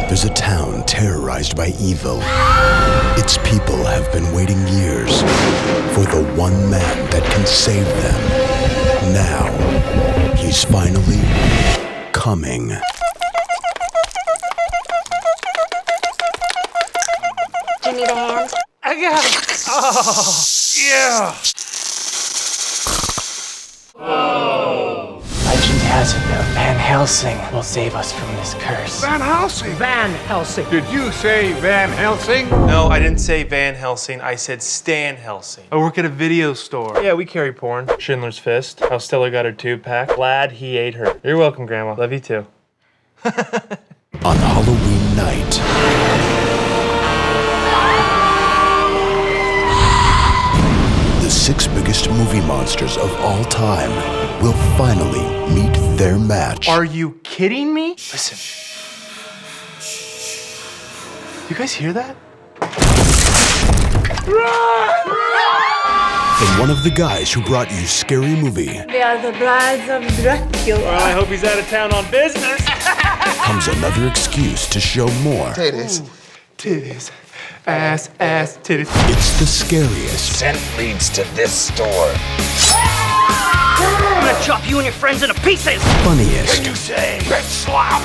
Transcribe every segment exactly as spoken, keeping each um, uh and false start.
There's a town terrorized by evil. Its people have been waiting years for the one man that can save them. Now, he's finally coming. Do you need a hand? I got it. Oh, yeah. Legend has it that Van Helsing will save us from this curse. Van Helsing. Van Helsing. Did you say Van Helsing? No, I didn't say Van Helsing. I said Stan Helsing. I work at a video store. Yeah, we carry porn. Schindler's Fist. How Stella got her tube pack. Glad he ate her. You're welcome, Grandma. Love you too. On Halloween night, the six biggest movie monsters of all time will finally meet their match. Are you kidding me? Listen. You guys hear that? And one of the guys who brought you Scary Movie They are the brides of Dracula. Well, I hope he's out of town on business. comes another excuse to show more. Titties. Titties. Ass, ass, titties. It's the scariest, Scent leads to this store. I'm gonna chop you and your friends into pieces! funniest, You say, bitch slap.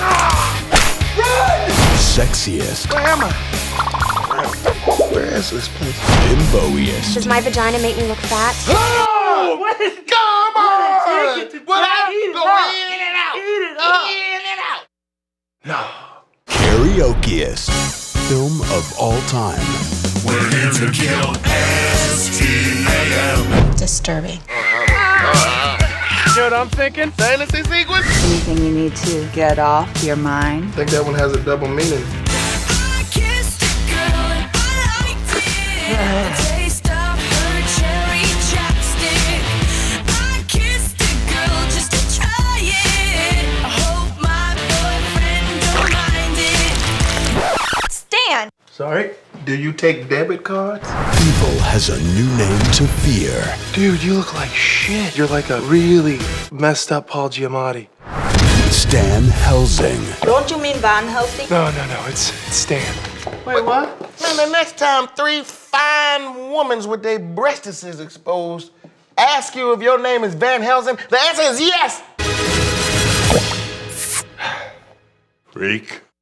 sexiest, Where am I? Where is this place? bimboiest, Does my vagina make me look fat? Oh! What is Come on! Take it. Well, I Eat it go up. in and out. Eat it up. In and out. No. karaokeist film of all time. We're here to kill S T A M. Disturbing. You know what I'm thinking? Fantasy sequence? Anything you need to get off your mind? I think that one has a double meaning. I kissed a girl and I liked it. The taste of her cherry chapstick. I kissed a girl just to try it. I hope my boyfriend don't mind it. Stan! Sorry? Do you take debit cards? Evil has a new name to fear. Dude, you look like shit. You're like a really messed up Paul Giamatti. Stan Helsing. Don't you mean Van Helsing? No, no, no, it's, it's Stan. Wait, what? Man, the next time three fine women with their breastises exposed ask you if your name is Van Helsing, the answer is yes! Freak.